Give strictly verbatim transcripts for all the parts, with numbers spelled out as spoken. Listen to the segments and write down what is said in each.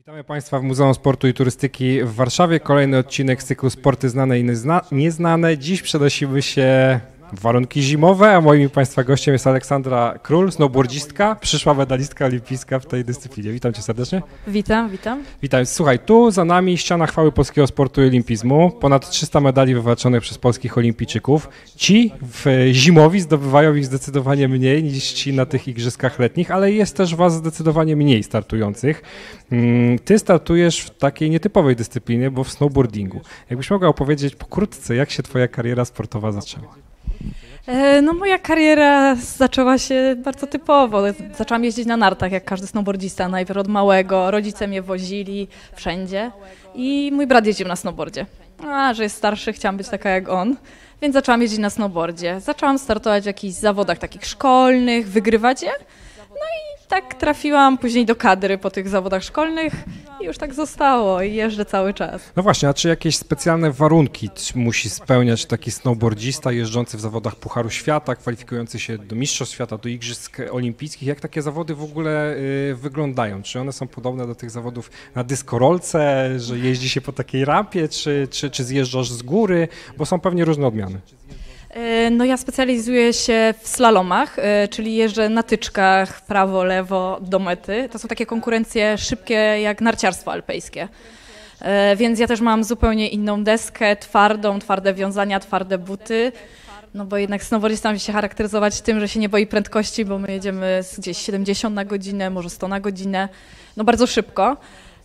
Witamy Państwa w Muzeum Sportu i Turystyki w Warszawie. Kolejny odcinek z cyklu Sporty znane i niezna nieznane. Dziś przenosimy się w warunki zimowe, a moim Państwa gościem jest Aleksandra Król, snowboardzistka, przyszła medalistka olimpijska w tej dyscyplinie. Witam Cię serdecznie. Witam, witam. Witam. Słuchaj, tu za nami ściana chwały polskiego sportu i olimpizmu. Ponad trzysta medali wywalczonych przez polskich olimpijczyków. Ci w zimowi zdobywają ich zdecydowanie mniej niż ci na tych igrzyskach letnich, ale jest też Was zdecydowanie mniej startujących. Ty startujesz w takiej nietypowej dyscyplinie, bo w snowboardingu. Jakbyś mogła opowiedzieć pokrótce, jak się Twoja kariera sportowa zaczęła? No moja kariera zaczęła się bardzo typowo. Zaczęłam jeździć na nartach, jak każdy snowboardzista, najpierw od małego. Rodzice mnie wozili wszędzie i mój brat jeździł na snowboardzie. A, że jest starszy, chciałam być taka jak on, więc zaczęłam jeździć na snowboardzie. Zaczęłam startować w jakichś zawodach takich szkolnych, wygrywać je. No i tak trafiłam później do kadry po tych zawodach szkolnych i już tak zostało i jeżdżę cały czas. No właśnie, a czy jakieś specjalne warunki musi spełniać taki snowboardzista jeżdżący w zawodach Pucharu Świata, kwalifikujący się do Mistrzostw Świata, do Igrzysk Olimpijskich? Jak takie zawody w ogóle y, wyglądają? Czy one są podobne do tych zawodów na dyskorolce, że jeździ się po takiej rampie, czy, czy, czy zjeżdżasz z góry? Bo są pewnie różne odmiany. No ja specjalizuję się w slalomach, czyli jeżdżę na tyczkach prawo, lewo do mety. To są takie konkurencje szybkie jak narciarstwo alpejskie. Więc ja też mam zupełnie inną deskę, twardą, twarde wiązania, twarde buty. No bo jednak snowboardista musi się charakteryzować tym, że się nie boi prędkości, bo my jedziemy gdzieś siedemdziesiąt na godzinę, może sto na godzinę. No bardzo szybko.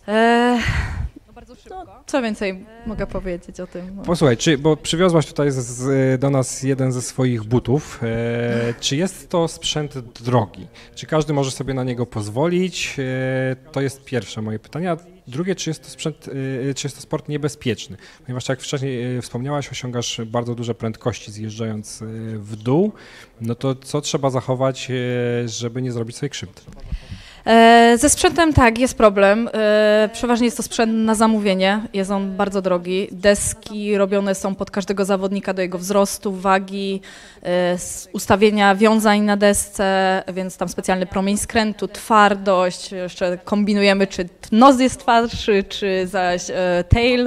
No, co więcej mogę powiedzieć o tym? No. Posłuchaj, czy, bo przywiozłaś tutaj z, z, do nas jeden ze swoich butów. E, czy jest to sprzęt drogi? Czy każdy może sobie na niego pozwolić? E, to jest pierwsze moje pytanie. A drugie, czy jest to sprzęt, e, czy jest to sport niebezpieczny? Ponieważ jak wcześniej e, wspomniałaś, osiągasz bardzo duże prędkości zjeżdżając e, w dół. No to co trzeba zachować, e, żeby nie zrobić sobie krzywdy? Ze sprzętem tak, jest problem. Przeważnie jest to sprzęt na zamówienie, jest on bardzo drogi. Deski robione są pod każdego zawodnika do jego wzrostu, wagi, ustawienia wiązań na desce, więc tam specjalny promień skrętu, twardość, jeszcze kombinujemy, czy nos jest twardszy, czy zaś tail.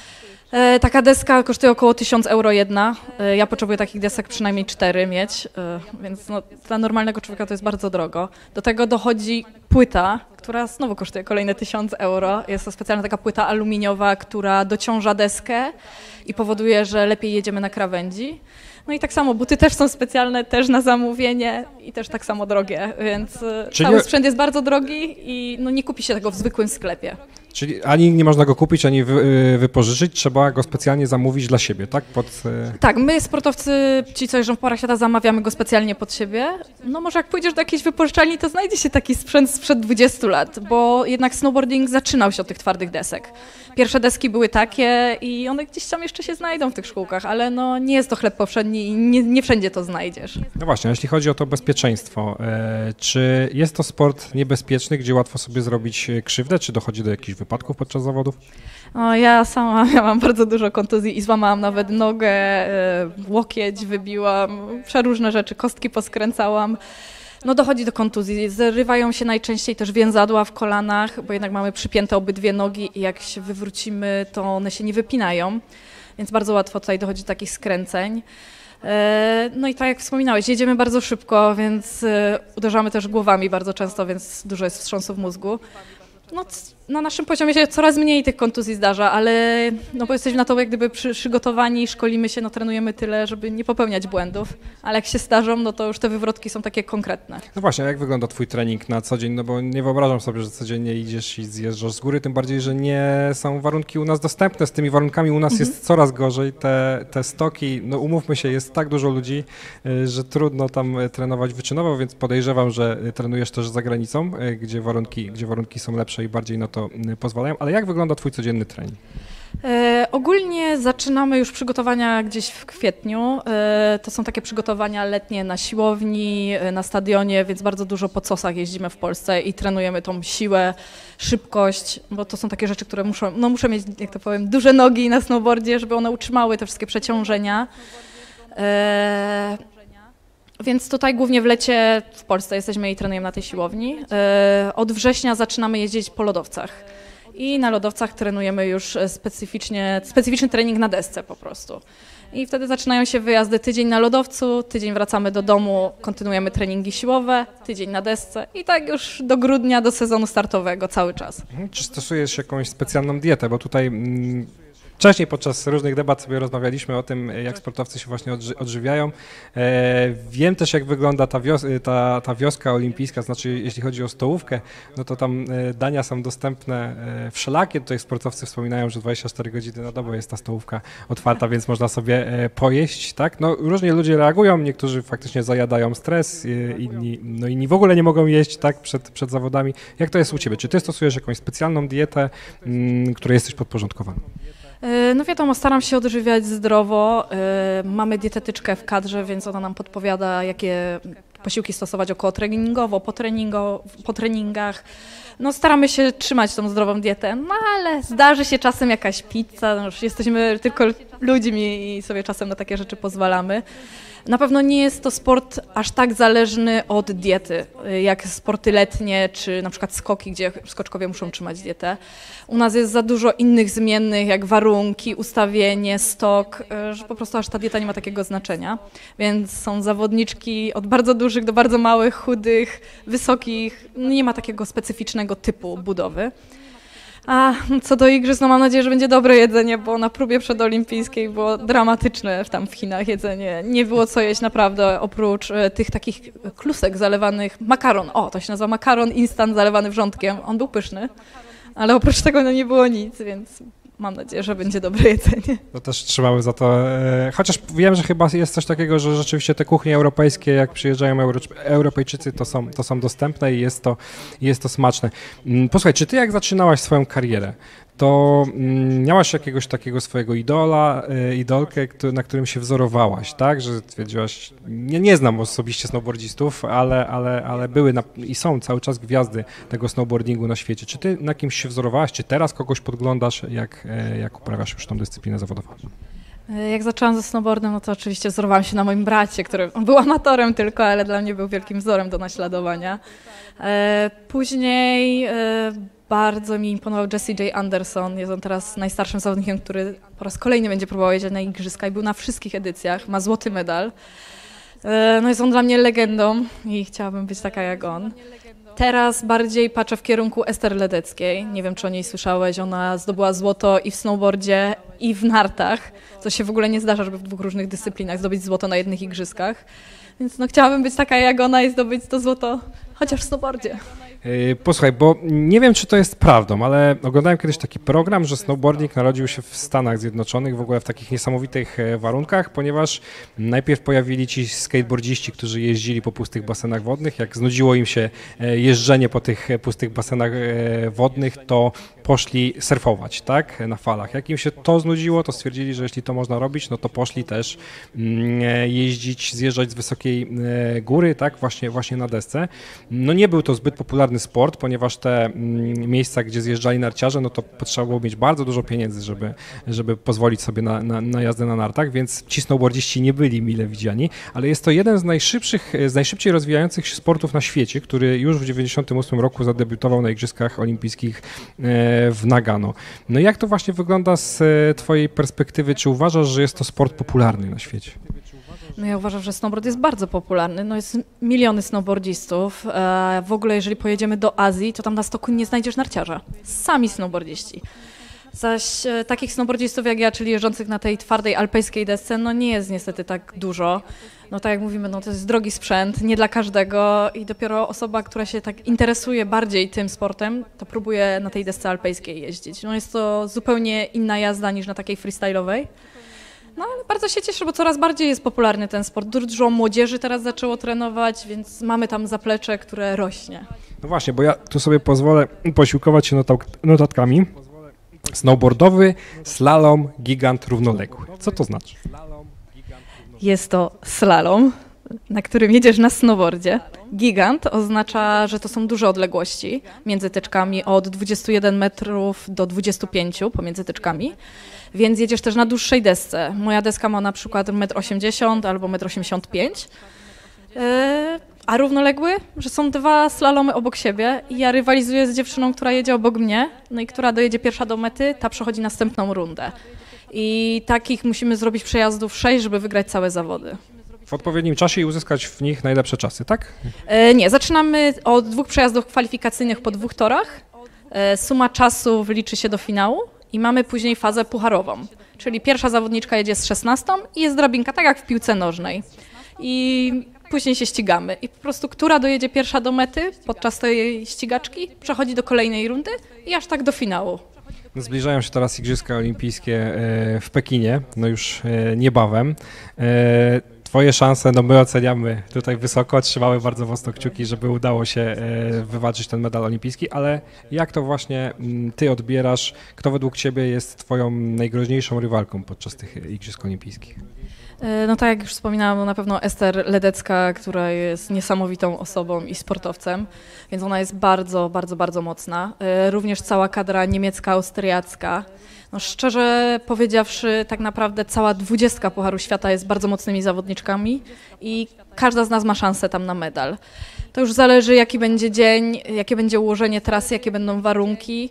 Taka deska kosztuje około tysiąc euro jedna. Ja potrzebuję takich desek przynajmniej cztery mieć, więc no, dla normalnego człowieka to jest bardzo drogo. Do tego dochodzi płyta, która znowu kosztuje kolejne tysiąc euro. Jest to specjalna taka płyta aluminiowa, która dociąża deskę i powoduje, że lepiej jedziemy na krawędzi. No i tak samo buty też są specjalne, też na zamówienie i też tak samo drogie, więc Czyli... cały sprzęt jest bardzo drogi i no, nie kupi się tego w zwykłym sklepie. Czyli ani nie można go kupić, ani wy, wypożyczyć, trzeba go specjalnie zamówić dla siebie, tak? Pod... Tak, my sportowcy, ci co jeżdżą w Pucharach Świata, zamawiamy go specjalnie pod siebie. No może jak pójdziesz do jakiejś wypożyczalni, to znajdzie się taki sprzęt sprzed dwudziestu lat, bo jednak snowboarding zaczynał się od tych twardych desek. Pierwsze deski były takie i one gdzieś tam jeszcze się znajdą w tych szkółkach, ale no nie jest to chleb powszedni i nie, nie wszędzie to znajdziesz. No właśnie, jeśli chodzi o to bezpieczeństwo, e, czy jest to sport niebezpieczny, gdzie łatwo sobie zrobić krzywdę, czy dochodzi do jakichś wypadków podczas zawodów? O, ja sama miałam bardzo dużo kontuzji i złamałam nawet nogę, e, łokieć wybiłam, przeróżne rzeczy, kostki poskręcałam. No dochodzi do kontuzji, zrywają się najczęściej też więzadła w kolanach, bo jednak mamy przypięte obydwie nogi i jak się wywrócimy, to one się nie wypinają, więc bardzo łatwo tutaj dochodzi do takich skręceń. No i tak jak wspominałeś, jedziemy bardzo szybko, więc uderzamy też głowami bardzo często, więc dużo jest wstrząsów mózgu. No, na naszym poziomie się coraz mniej tych kontuzji zdarza, ale no bo jesteśmy na to jak gdyby przygotowani, szkolimy się, no trenujemy tyle, żeby nie popełniać błędów, ale jak się zdarzą, no to już te wywrotki są takie konkretne. No właśnie, a jak wygląda twój trening na co dzień? No bo nie wyobrażam sobie, że codziennie idziesz i zjeżdżasz z góry, tym bardziej, że nie są warunki u nas dostępne. Z tymi warunkami u nas mhm. jest coraz gorzej. Te, te stoki, no umówmy się, jest tak dużo ludzi, że trudno tam trenować wyczynowo, więc podejrzewam, że trenujesz też za granicą, gdzie warunki, gdzie warunki są lepsze i bardziej na to pozwalają, ale jak wygląda twój codzienny trening? E, ogólnie zaczynamy już przygotowania gdzieś w kwietniu. E, to są takie przygotowania letnie na siłowni, na stadionie, więc bardzo dużo po cosach jeździmy w Polsce i trenujemy tą siłę, szybkość, bo to są takie rzeczy, które muszą, no muszę mieć, jak to powiem, duże nogi na snowboardzie, żeby one utrzymały te wszystkie przeciążenia. E, Więc tutaj głównie w lecie w Polsce jesteśmy i trenujemy na tej siłowni. Od września zaczynamy jeździć po lodowcach. i na lodowcach trenujemy już specyficznie, specyficzny trening na desce po prostu. I wtedy zaczynają się wyjazdy tydzień na lodowcu, tydzień wracamy do domu, kontynuujemy treningi siłowe, tydzień na desce i tak już do grudnia, do sezonu startowego cały czas. Czy stosujesz jakąś specjalną dietę? Bo tutaj mm, wcześniej podczas różnych debat sobie rozmawialiśmy o tym, jak sportowcy się właśnie odży odżywiają. E, wiem też, jak wygląda ta, wios ta, ta wioska olimpijska, znaczy jeśli chodzi o stołówkę, no to tam e, dania są dostępne e, wszelakie. Tutaj sportowcy wspominają, że dwadzieścia cztery godziny na dobę jest ta stołówka otwarta, więc można sobie e, pojeść, tak? No różnie ludzie reagują, niektórzy faktycznie zajadają stres, e, inni, no inni w ogóle nie mogą jeść, tak, przed, przed zawodami. Jak to jest u ciebie? Czy ty stosujesz jakąś specjalną dietę, m, której jesteś podporządkowany? No wiadomo, staram się odżywiać zdrowo. Mamy dietetyczkę w kadrze, więc ona nam podpowiada, jakie posiłki stosować okołotreningowo, po, treningo, po treningach. No staramy się trzymać tą zdrową dietę, no ale zdarzy się czasem jakaś pizza, no już jesteśmy tylko ludźmi i sobie czasem na takie rzeczy pozwalamy. Na pewno nie jest to sport aż tak zależny od diety, jak sporty letnie, czy na przykład skoki, gdzie skoczkowie muszą trzymać dietę. U nas jest za dużo innych zmiennych, jak warunki, ustawienie, stok, że po prostu aż ta dieta nie ma takiego znaczenia. Więc są zawodniczki od bardzo dużych do bardzo małych, chudych, wysokich. Nie ma takiego specyficznego typu budowy. A co do igrzysk, no mam nadzieję, że będzie dobre jedzenie, bo na próbie przedolimpijskiej było dramatyczne tam w Chinach jedzenie. Nie było co jeść naprawdę, oprócz e, tych takich klusek zalewanych, makaron, o to się nazywa makaron instant zalewany wrzątkiem, on był pyszny, ale oprócz tego no, nie było nic, więc mam nadzieję, że będzie dobre jedzenie. To też trzymamy za to, e, chociaż wiem, że chyba jest coś takiego, że rzeczywiście te kuchnie europejskie, jak przyjeżdżają Euro, Europejczycy, to są, to są dostępne i jest to, jest to smaczne. Posłuchaj, czy ty jak zaczynałaś swoją karierę, to mm, miałaś jakiegoś takiego swojego idola, y, idolkę, który, na którym się wzorowałaś, tak? Że stwierdziłaś, nie, nie znam osobiście snowboardzistów, ale, ale, ale były na, i są cały czas gwiazdy tego snowboardingu na świecie. Czy ty na kimś się wzorowałaś, czy teraz kogoś podglądasz, jak, y, jak uprawiasz już tą dyscyplinę zawodową? Jak zaczęłam ze snowboardem, no to oczywiście wzorowałam się na moim bracie, który on był amatorem tylko, ale dla mnie był wielkim wzorem do naśladowania. E, później e, bardzo mi imponował Jesse J. Anderson. Jest on teraz najstarszym zawodnikiem, który po raz kolejny będzie próbował jeździć na igrzyska i był na wszystkich edycjach, ma złoty medal. E, no jest on dla mnie legendą i chciałabym być taka jak on. Teraz bardziej patrzę w kierunku Ester Ledeckiej. Nie wiem, czy o niej słyszałeś. Ona zdobyła złoto i w snowboardzie, i w nartach. Co się w ogóle nie zdarza, żeby w dwóch różnych dyscyplinach zdobyć złoto na jednych igrzyskach. Więc no, chciałabym być taka jak ona i zdobyć to złoto chociaż w snowboardzie. Posłuchaj, bo nie wiem, czy to jest prawdą, ale oglądałem kiedyś taki program, że snowboarding narodził się w Stanach Zjednoczonych w ogóle w takich niesamowitych warunkach, ponieważ najpierw pojawili ci skateboardziści, którzy jeździli po pustych basenach wodnych. Jak znudziło im się jeżdżenie po tych pustych basenach wodnych, to poszli surfować, tak, na falach. Jak im się to znudziło, to stwierdzili, że jeśli to można robić, no to poszli też jeździć, zjeżdżać z wysokiej góry, tak, właśnie, właśnie na desce. No nie był to zbyt popularny sport, ponieważ te mm, miejsca, gdzie zjeżdżali narciarze, no to potrzeba było mieć bardzo dużo pieniędzy, żeby, żeby pozwolić sobie na, na, na jazdę na nartach, więc ci snowboardziści nie byli mile widziani, ale jest to jeden z najszybszych, z najszybciej rozwijających się sportów na świecie, który już w dziewięćdziesiątym ósmym roku zadebiutował na Igrzyskach Olimpijskich w Nagano. No jak to właśnie wygląda z twojej perspektywy? Czy uważasz, że jest to sport popularny na świecie? No ja uważam, że snowboard jest bardzo popularny. No jest miliony snowboardzistów. E, w ogóle jeżeli pojedziemy do Azji, to tam na stoku nie znajdziesz narciarza. Sami snowboardziści. Zaś e, takich snowboardzistów jak ja, czyli jeżdżących na tej twardej alpejskiej desce, no nie jest niestety tak dużo. No tak jak mówimy, no to jest drogi sprzęt, nie dla każdego i dopiero osoba, która się tak interesuje bardziej tym sportem, to próbuje na tej desce alpejskiej jeździć. No jest to zupełnie inna jazda niż na takiej freestyle'owej. No ale bardzo się cieszę, bo coraz bardziej jest popularny ten sport. Dużo młodzieży teraz zaczęło trenować, więc mamy tam zaplecze, które rośnie. No właśnie, bo ja tu sobie pozwolę posiłkować się notatkami. Snowboardowy slalom gigant równoległy. Co to znaczy? Jest to slalom, na którym jedziesz na snowboardzie. Gigant oznacza, że to są duże odległości między tyczkami, od dwudziestu jeden metrów do dwudziestu pięciu pomiędzy tyczkami, więc jedziesz też na dłuższej desce. Moja deska ma na przykład metr osiemdziesiąt albo metr osiemdziesiąt pięć. Yy, A równoległy, że są dwa slalomy obok siebie i ja rywalizuję z dziewczyną, która jedzie obok mnie, no i która dojedzie pierwsza do mety, ta przechodzi następną rundę. I takich musimy zrobić przejazdów sześć, żeby wygrać całe zawody. W odpowiednim czasie i uzyskać w nich najlepsze czasy, tak? E, nie, zaczynamy od dwóch przejazdów kwalifikacyjnych po dwóch torach. E, suma czasów liczy się do finału i mamy później fazę pucharową. Czyli pierwsza zawodniczka jedzie z szesnastą i jest drabinka, tak jak w piłce nożnej. I później się ścigamy. I po prostu która dojedzie pierwsza do mety podczas tej ścigaczki, przechodzi do kolejnej rundy i aż tak do finału. Zbliżają się teraz Igrzyska Olimpijskie w Pekinie, no już niebawem. Twoje szanse, no my oceniamy tutaj wysoko, trzymamy bardzo mocno kciuki, żeby udało się wywalczyć ten medal olimpijski, ale jak to właśnie ty odbierasz, kto według ciebie jest twoją najgroźniejszą rywalką podczas tych Igrzysk Olimpijskich? No tak jak już wspominałam, no na pewno Ester Ledecka, która jest niesamowitą osobą i sportowcem, więc ona jest bardzo, bardzo, bardzo mocna. Również cała kadra niemiecka, austriacka. No szczerze powiedziawszy, tak naprawdę cała dwudziestka Pucharu Świata jest bardzo mocnymi zawodniczkami i każda z nas ma szansę tam na medal. To już zależy, jaki będzie dzień, jakie będzie ułożenie trasy, jakie będą warunki.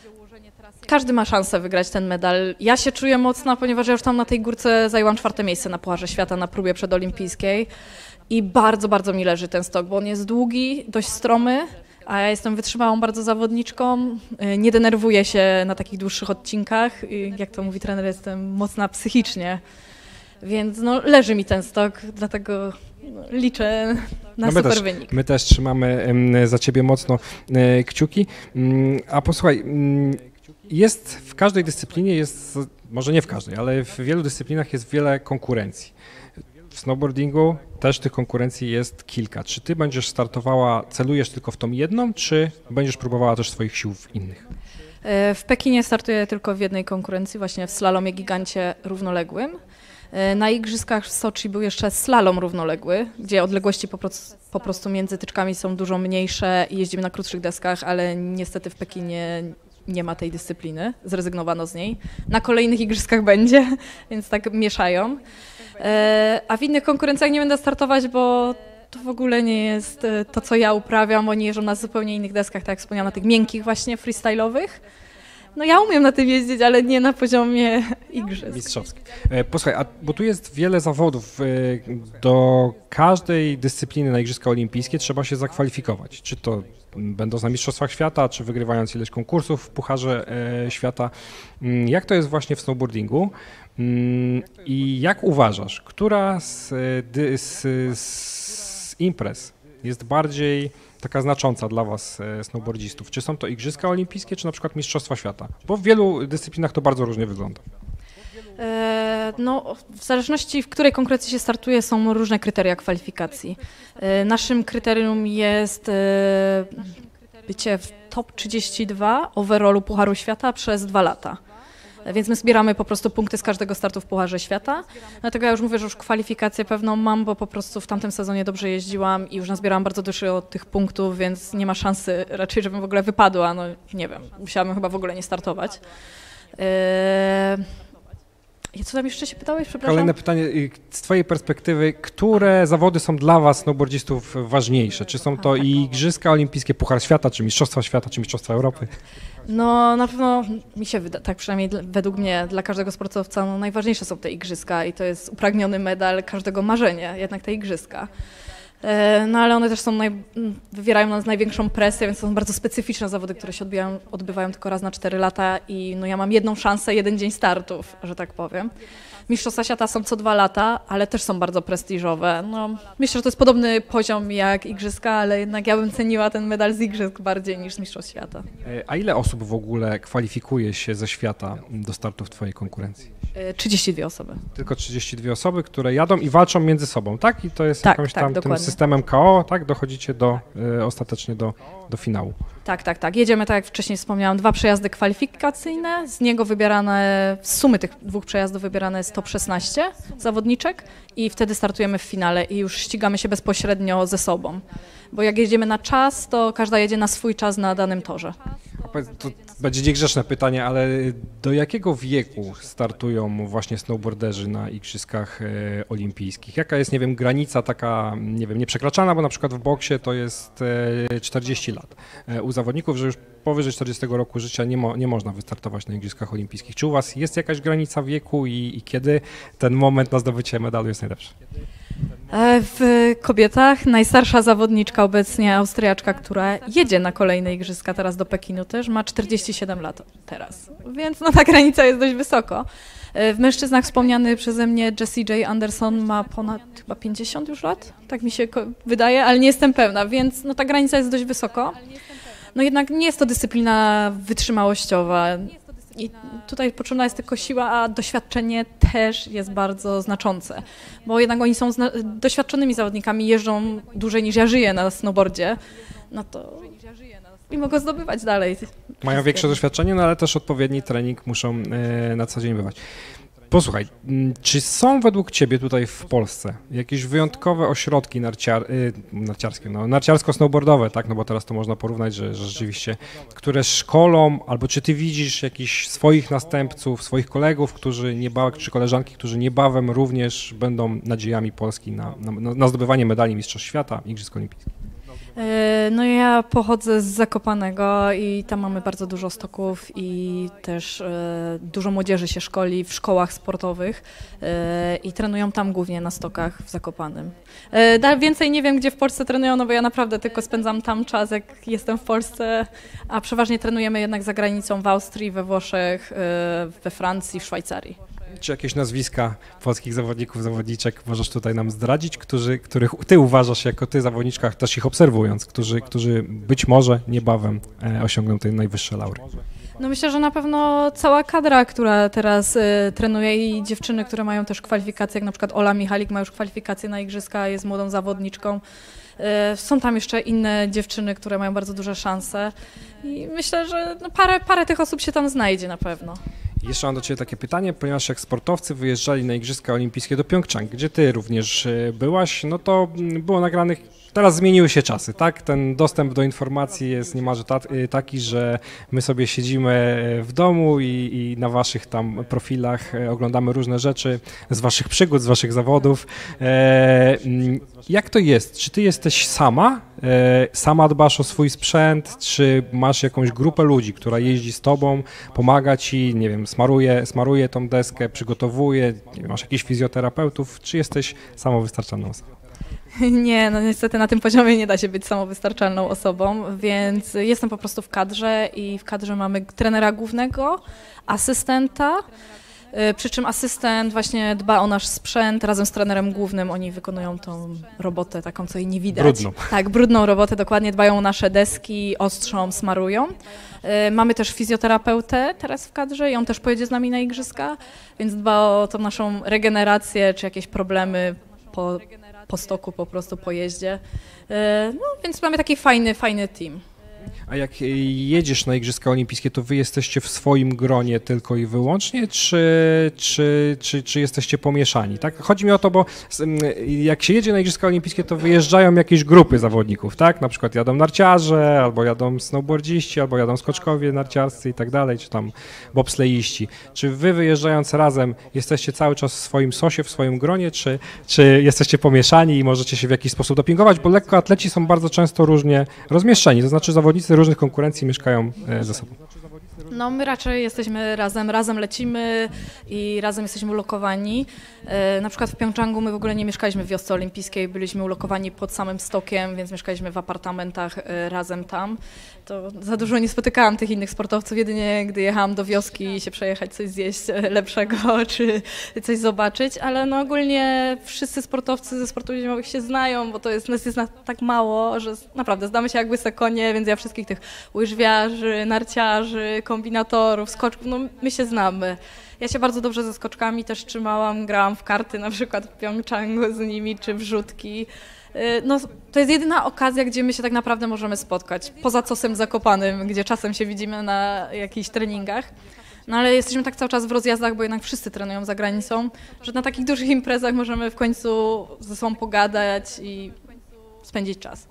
Każdy ma szansę wygrać ten medal. Ja się czuję mocna, ponieważ ja już tam na tej górce zajęłam czwarte miejsce na Pucharze Świata na próbie przedolimpijskiej i bardzo, bardzo mi leży ten stok, bo on jest długi, dość stromy, a ja jestem wytrzymałą bardzo zawodniczką, nie denerwuję się na takich dłuższych odcinkach, jak to mówi trener, jestem mocna psychicznie, więc no, leży mi ten stok, dlatego no, liczę na no super też, wynik. My też trzymamy um, za ciebie mocno um, kciuki, um, a posłuchaj, um, jest w każdej dyscyplinie, jest, może nie w każdej, ale w wielu dyscyplinach jest wiele konkurencji. W snowboardingu też tych konkurencji jest kilka. Czy ty będziesz startowała, celujesz tylko w tą jedną, czy będziesz próbowała też swoich sił w innych? W Pekinie startuję tylko w jednej konkurencji, właśnie w slalomie gigancie równoległym. Na igrzyskach w Soczi był jeszcze slalom równoległy, gdzie odległości po prostu, po prostu między tyczkami są dużo mniejsze i jeździmy na krótszych deskach, ale niestety w Pekinie nie ma tej dyscypliny, zrezygnowano z niej. Na kolejnych igrzyskach będzie, więc tak mieszają. A w innych konkurencjach nie będę startować, bo to w ogóle nie jest to, co ja uprawiam. Oni jeżdżą na zupełnie innych deskach, tak jak wspomniałam, na tych miękkich właśnie, freestyle'owych. No ja umiem na tym jeździć, ale nie na poziomie igrzysk. Mistrzowskich. Posłuchaj, a, bo tu jest wiele zawodów. Do każdej dyscypliny na Igrzyska Olimpijskie trzeba się zakwalifikować. Czy to będąc na Mistrzostwach Świata, czy wygrywając ileś konkursów w Pucharze Świata. Jak to jest właśnie w snowboardingu? I jak uważasz, która z, z, z imprez jest bardziej taka znacząca dla was snowboardzistów? Czy są to Igrzyska Olimpijskie, czy na przykład Mistrzostwa Świata? Bo w wielu dyscyplinach to bardzo różnie wygląda. No, w zależności w której konkurencji się startuje, są różne kryteria kwalifikacji. Naszym kryterium jest bycie w top trzydzieści dwa overallu Pucharu Świata przez dwa lata. Więc my zbieramy po prostu punkty z każdego startu w Pucharze Świata. Dlatego ja już mówię, że już kwalifikację pewną mam, bo po prostu w tamtym sezonie dobrze jeździłam i już nazbierałam bardzo dużo tych punktów, więc nie ma szansy raczej, żebym w ogóle wypadła. No nie wiem, musiałabym chyba w ogóle nie startować. I co tam jeszcze się pytałeś? Przepraszam. Kolejne pytanie. Z twojej perspektywy, które zawody są dla was, snowboardzistów, ważniejsze? Czy są to i Igrzyska Olimpijskie, Puchar Świata, czy Mistrzostwa Świata, czy Mistrzostwa Europy? No na pewno mi się wydaje, tak przynajmniej według mnie, dla każdego sportowca no, najważniejsze są te igrzyska i to jest upragniony medal każdego marzenia, jednak te igrzyska. No ale one też są naj, wywierają na nas największą presję, więc są bardzo specyficzne zawody, które się odbijają, odbywają tylko raz na cztery lata i no ja mam jedną szansę, jeden dzień startów, że tak powiem. Mistrzostwa Świata są co dwa lata, ale też są bardzo prestiżowe. No, myślę, że to jest podobny poziom jak igrzyska, ale jednak ja bym ceniła ten medal z igrzysk bardziej niż z Mistrzostw Świata. A ile osób w ogóle kwalifikuje się ze świata do startu w twojej konkurencji? trzydzieści dwie osoby. Tylko trzydzieści dwie osoby, które jadą i walczą między sobą, tak? I to jest tak, jakimś tak, tam dokładnie. tym systemem K O, tak? Dochodzicie do, y, ostatecznie do, do finału. Tak, tak, tak. Jedziemy, tak jak wcześniej wspomniałam, dwa przejazdy kwalifikacyjne. Z niego wybierane, z sumy tych dwóch przejazdów wybierane jest top szesnaście zawodniczek i wtedy startujemy w finale i już ścigamy się bezpośrednio ze sobą. bo jak jedziemy na czas, to każda jedzie na swój czas na danym torze. To będzie niegrzeczne pytanie, ale do jakiego wieku startują właśnie snowboarderzy na Igrzyskach e, Olimpijskich? Jaka jest, nie wiem, granica taka, nie wiem, nieprzekraczalna, bo na przykład w boksie to jest e, czterdzieści lat e, u zawodników, że już powyżej czterdziestego roku życia nie, mo, nie można wystartować na Igrzyskach Olimpijskich. Czy u was jest jakaś granica wieku i, i kiedy ten moment na zdobycie medalu jest najlepszy? W kobietach najstarsza zawodniczka obecnie, Austriaczka, która jedzie na kolejne igrzyska teraz do Pekinu też, ma czterdzieści siedem lat teraz, więc no ta granica jest dość wysoko. W mężczyznach wspomniany przeze mnie Jesse J. Anderson ma ponad chyba pięćdziesiąt już lat, tak mi się wydaje, ale nie jestem pewna, więc no ta granica jest dość wysoko. No jednak nie jest to dyscyplina wytrzymałościowa. I tutaj potrzebna jest tylko siła, a doświadczenie też jest bardzo znaczące, bo jednak oni są doświadczonymi zawodnikami, jeżdżą dłużej niż ja żyję na snowboardzie, no to i mogą zdobywać dalej. Mają większe doświadczenie, no ale też odpowiedni trening muszą e, na co dzień bywać. Posłuchaj, czy są według ciebie tutaj w Polsce jakieś wyjątkowe ośrodki narciar, y, narciarskie, no, narciarsko-snowboardowe, tak, no bo teraz to można porównać, że, że rzeczywiście, które szkolą, albo czy ty widzisz jakichś swoich następców, swoich kolegów, którzy niebawem, czy koleżanki, którzy niebawem również będą nadziejami Polski na, na, na zdobywanie medali Mistrzostw Świata, Igrzysk Olimpijskich? No ja pochodzę z Zakopanego i tam mamy bardzo dużo stoków i też e, dużo młodzieży się szkoli w szkołach sportowych e, i trenują tam głównie na stokach w Zakopanem. E, więcej nie wiem, gdzie w Polsce trenują, no bo ja naprawdę tylko spędzam tam czas, jak jestem w Polsce, a przeważnie trenujemy jednak za granicą w Austrii, we Włoszech, e, we Francji, w Szwajcarii. Czy jakieś nazwiska polskich zawodników, zawodniczek możesz tutaj nam zdradzić, którzy, których ty uważasz jako ty zawodniczka, też ich obserwując, którzy, którzy być może niebawem e, osiągną te najwyższe laury? No myślę, że na pewno cała kadra, która teraz y, trenuje i dziewczyny, które mają też kwalifikacje, jak na przykład Ola Michalik ma już kwalifikacje na igrzyska, jest młodą zawodniczką. Y, są tam jeszcze inne dziewczyny, które mają bardzo duże szanse i myślę, że no parę, parę tych osób się tam znajdzie na pewno. Jeszcze mam do ciebie takie pytanie, ponieważ jak sportowcy wyjeżdżali na Igrzyska Olimpijskie do Pjongczang, gdzie ty również byłaś, no to było nagranych, teraz zmieniły się czasy, tak? Ten dostęp do informacji jest niemalże taki, że my sobie siedzimy w domu i, i na waszych tam profilach oglądamy różne rzeczy z waszych przygód, z waszych zawodów. E, jak to jest? Czy ty jesteś sama? E, sama dbasz o swój sprzęt? Czy masz jakąś grupę ludzi, która jeździ z tobą, pomaga ci, nie wiem, smaruje, smaruje tą deskę, przygotowuje, nie wiem, masz jakichś fizjoterapeutów, czy jesteś samowystarczalną osobą? Nie, no niestety na tym poziomie nie da się być samowystarczalną osobą, więc jestem po prostu w kadrze i w kadrze mamy trenera głównego, asystenta, przy czym asystent właśnie dba o nasz sprzęt, razem z trenerem głównym oni wykonują tą robotę taką, co jej nie widać. Brudną. Tak, brudną robotę, dokładnie, dbają o nasze deski, ostrzą, smarują. Mamy też fizjoterapeutę teraz w kadrze i on też pojedzie z nami na igrzyska, więc dba o tą naszą regenerację, czy jakieś problemy po, po stoku, po prostu po jeździe. No więc mamy taki fajny, fajny team. A jak jedziesz na Igrzyska Olimpijskie, to wy jesteście w swoim gronie tylko i wyłącznie, czy, czy, czy, czy jesteście pomieszani? Tak? Chodzi mi o to, bo jak się jedzie na Igrzyska Olimpijskie, to wyjeżdżają jakieś grupy zawodników, tak? Na przykład jadą narciarze, albo jadą snowboardziści, albo jadą skoczkowie narciarscy i tak dalej, czy tam bobsleiści. Czy wy wyjeżdżając razem jesteście cały czas w swoim sosie, w swoim gronie, czy, czy jesteście pomieszani i możecie się w jakiś sposób dopingować? Bo lekkoatleci są bardzo często różnie rozmieszczeni, to znaczy zawodnicy różnych konkurencji mieszkają ze sobą. No my raczej jesteśmy razem, razem lecimy i razem jesteśmy ulokowani. Na przykład w Pjongczangu my w ogóle nie mieszkaliśmy w wiosce olimpijskiej, byliśmy ulokowani pod samym stokiem, więc mieszkaliśmy w apartamentach razem tam. To za dużo nie spotykałam tych innych sportowców, jedynie gdy jechałam do wioski się przejechać, coś zjeść lepszego, czy coś zobaczyć, ale no ogólnie wszyscy sportowcy ze sportów zimowych się znają, bo to jest, nas jest na, tak mało, że naprawdę znamy się jak łyse konie, więc ja wszystkich tych łyżwiarzy, narciarzy, kombinatorów, skoczków, no my się znamy. Ja się bardzo dobrze ze skoczkami też trzymałam, grałam w karty na przykład w Pjongczangu z nimi, czy w rzutki. No, to jest jedyna okazja, gdzie my się tak naprawdę możemy spotkać, poza Cosem Zakopanym, gdzie czasem się widzimy na jakichś treningach. No ale jesteśmy tak cały czas w rozjazdach, bo jednak wszyscy trenują za granicą, że na takich dużych imprezach możemy w końcu ze sobą pogadać i spędzić czas.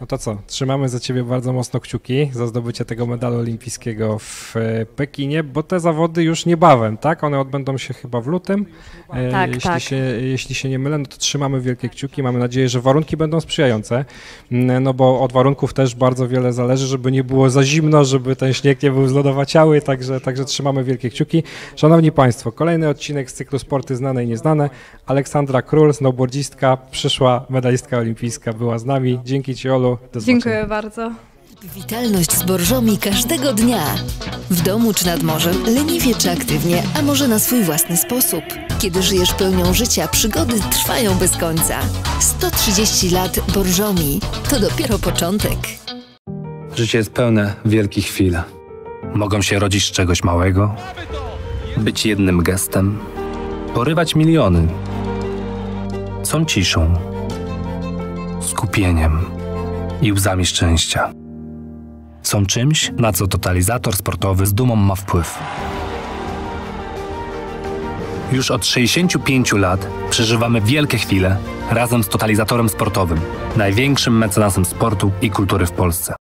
No to co, trzymamy za ciebie bardzo mocno kciuki za zdobycie tego medalu olimpijskiego w e, Pekinie, bo te zawody już niebawem, tak? One odbędą się chyba w lutym. E, Tak, jeśli, tak. Się, jeśli się nie mylę, no to trzymamy wielkie kciuki. Mamy nadzieję, że warunki będą sprzyjające, m, no bo od warunków też bardzo wiele zależy, żeby nie było za zimno, żeby ten śnieg nie był zlodowaciały, także, także trzymamy wielkie kciuki. Szanowni Państwo, kolejny odcinek z cyklu Sporty znane i nieznane. Aleksandra Król, snowboardzistka, przyszła medalistka olimpijska, była z nami. Dzięki Ci, Olu. Do zobaczenia. Dziękuję bardzo. Witalność z Borżomi każdego dnia. W domu czy nad morzem, leniwie czy aktywnie, a może na swój własny sposób. Kiedy żyjesz pełnią życia, przygody trwają bez końca. sto trzydzieści lat Borżomi to dopiero początek. Życie jest pełne wielkich chwil. Mogą się rodzić z czegoś małego, być jednym gestem, porywać miliony. Są ciszą, skupieniem i łzami szczęścia. Są czymś, na co totalizator sportowy z dumą ma wpływ. Już od sześćdziesięciu pięciu lat przeżywamy wielkie chwile razem z totalizatorem sportowym, największym mecenasem sportu i kultury w Polsce.